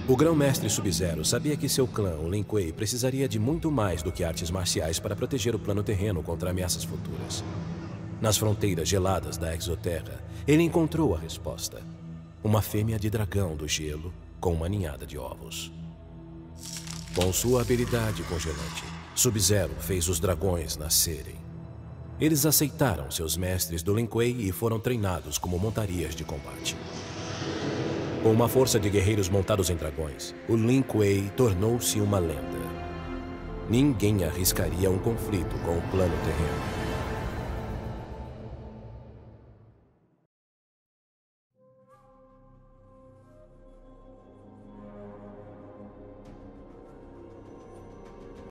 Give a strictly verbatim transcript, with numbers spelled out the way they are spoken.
O grão-mestre Sub-Zero sabia que seu clã, o Lin Kuei, precisaria de muito mais do que artes marciais para proteger o plano terreno contra ameaças futuras. Nas fronteiras geladas da Exoterra, ele encontrou a resposta. Uma fêmea de dragão do gelo com uma ninhada de ovos. Com sua habilidade congelante, Sub-Zero fez os dragões nascerem. Eles aceitaram seus mestres do Lin Kuei e foram treinados como montarias de combate. Com uma força de guerreiros montados em dragões, o Lin Kuei tornou-se uma lenda. Ninguém arriscaria um conflito com o plano terreno.